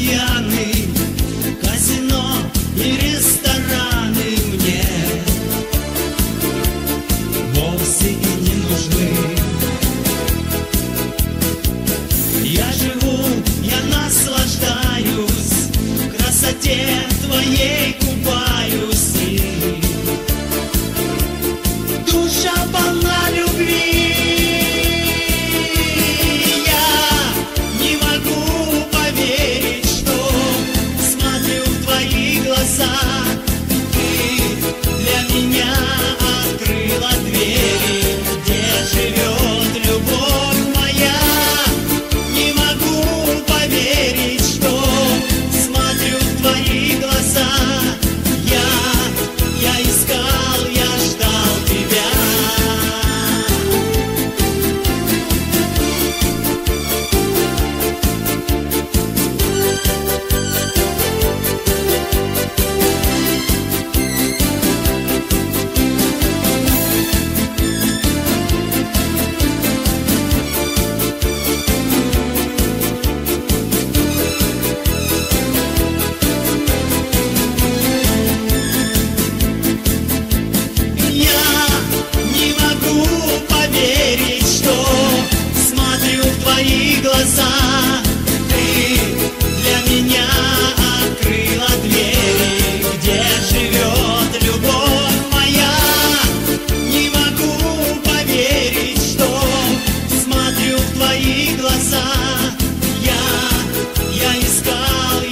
пьяный, казино и рестораны мне вовсе и не нужны. Я живу, я наслаждаюсь, в красоте твоей купаюсь, и душа полна любви. Я не могу поверить, что смотрю в твои глаза. Ты для меня открыла двери, где живет любовь моя. Не могу поверить, что смотрю в твои глаза. Я искал, я ждал тебя. Глаза, ты для меня открыла двери, где живет любовь моя. Не могу поверить, что смотрю в твои глаза. Я искал,